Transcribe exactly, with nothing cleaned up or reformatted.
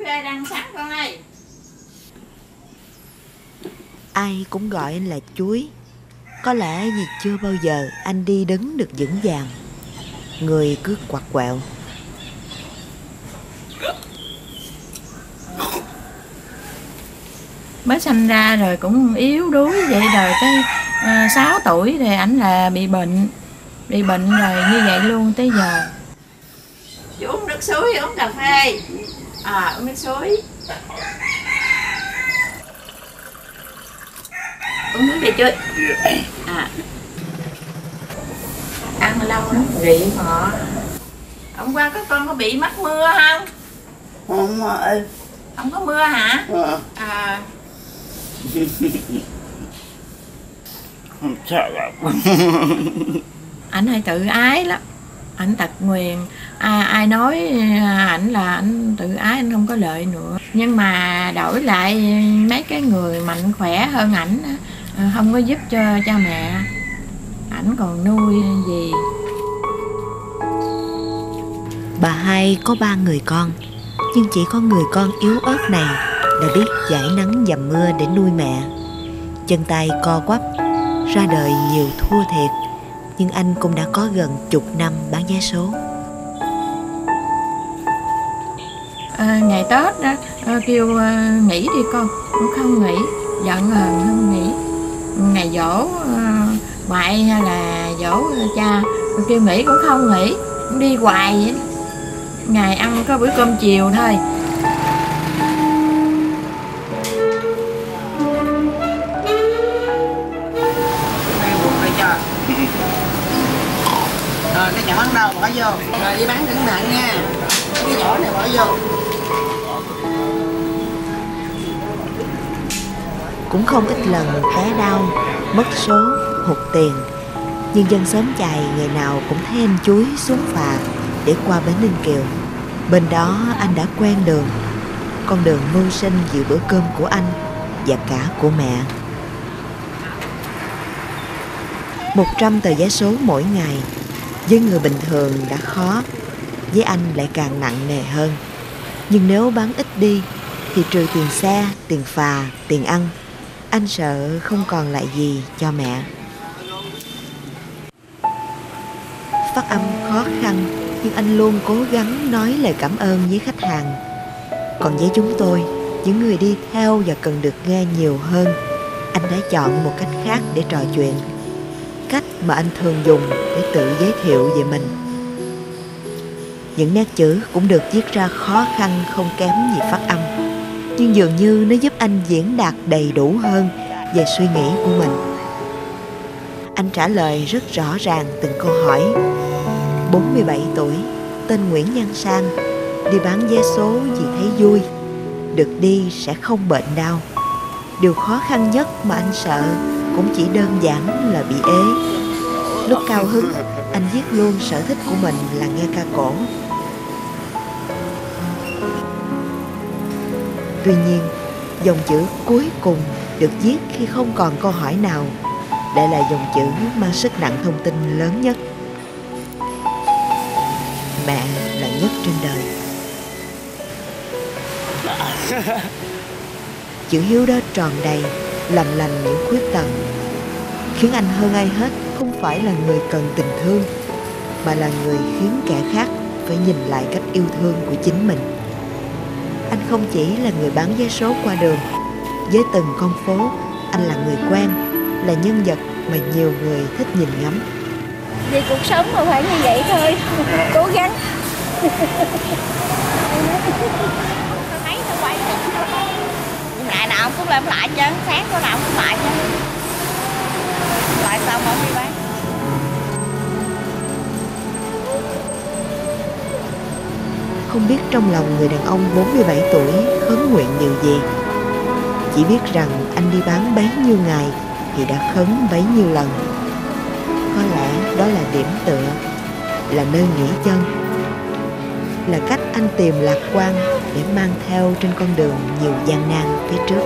Thuê đang sáng con ơi. Ai cũng gọi anh là Chuối. Có lẽ vì chưa bao giờ anh đi đứng được vững vàng, người cứ quặt quẹo. Mới sinh ra rồi cũng yếu đuối vậy, rồi tới uh, sáu tuổi thì ảnh là bị bệnh. Bị bệnh rồi như vậy luôn tới giờ. Chị uống nước suối, uống cà phê. À, uống nước suối. Uống nước đi chưa? À. Ăn lâu lắm, rị họ. Hôm qua các con có bị mắc mưa không? Không ơi. Không có mưa hả? À. À. Không sợ lắm. Ảnh hay tự ái lắm. Ảnh tật nguyền. À, ai nói ảnh là ảnh tự ái, anh không có lợi nữa. Nhưng mà đổi lại mấy cái người mạnh khỏe hơn ảnh không có giúp cho cha mẹ, ảnh còn nuôi gì. Bà hai có ba người con, nhưng chỉ có người con yếu ớt này đã biết giải nắng dầm mưa để nuôi mẹ. Chân tay co quắp, ra đời nhiều thua thiệt, nhưng anh cũng đã có gần chục năm bán vé số. À, ngày Tết đó à, kêu à, nghỉ đi con, cũng không nghỉ, giận hờn không nghỉ. Ngày giỗ à, ngoại hay là giỗ cha kêu nghỉ cũng không nghỉ, cũng đi hoài vậy. Ngày ăn có bữa cơm chiều thôi. Rồi cái nhỏ bắt đầu bỏ vô. Rồi đi bán cẩn thận nha. Cái nhỏ này bỏ vô. Cũng không ít lần té đau, mất số, hụt tiền, nhưng dân xóm chài ngày nào cũng thấy anh Chuối xuống phà để qua bến Ninh Kiều. Bên đó anh đã quen đường, con đường mưu sinh vì bữa cơm của anh và cả của mẹ. Một trăm tờ vé số mỗi ngày với người bình thường đã khó, với anh lại càng nặng nề hơn. Nhưng nếu bán ít đi thì trừ tiền xe, tiền phà, tiền ăn, anh sợ không còn lại gì cho mẹ. Phát âm khó khăn, nhưng anh luôn cố gắng nói lời cảm ơn với khách hàng. Còn với chúng tôi, những người đi theo và cần được nghe nhiều hơn, anh đã chọn một cách khác để trò chuyện. Cách mà anh thường dùng để tự giới thiệu về mình. Những nét chữ cũng được viết ra khó khăn không kém gì phát âm, nhưng dường như nó giúp anh diễn đạt đầy đủ hơn về suy nghĩ của mình. Anh trả lời rất rõ ràng từng câu hỏi. bốn mươi bảy tuổi, tên Nguyễn Văn Sang, đi bán vé số vì thấy vui, được đi sẽ không bệnh đau. Điều khó khăn nhất mà anh sợ cũng chỉ đơn giản là bị ế. Lúc cao hứng, anh viết luôn sở thích của mình là nghe ca cổ. Tuy nhiên, dòng chữ cuối cùng được viết khi không còn câu hỏi nào lại là dòng chữ mang sức nặng thông tin lớn nhất. Mẹ là nhất trên đời. Chữ Hiếu đó tròn đầy, lầm lành những khuyết tật. Khiến anh hơn ai hết không phải là người cần tình thương, mà là người khiến kẻ khác phải nhìn lại cách yêu thương của chính mình. Anh không chỉ là người bán vé số qua đường. Với từng con phố, anh là người quen, là nhân vật mà nhiều người thích nhìn ngắm. Vì cuộc sống mà phải như vậy thôi, cố gắng. Mấy nó quay ngày nào cũng làm lại chứ, sáng có nào cũng lại chứ. Lại xong rồi đi bán. Không biết trong lòng người đàn ông bốn mươi bảy tuổi khấn nguyện điều gì. Chỉ biết rằng anh đi bán bấy nhiêu ngày thì đã khấn bấy nhiêu lần. Có lẽ đó là điểm tựa, là nơi nghỉ chân, là cách anh tìm lạc quan để mang theo trên con đường nhiều gian nan phía trước.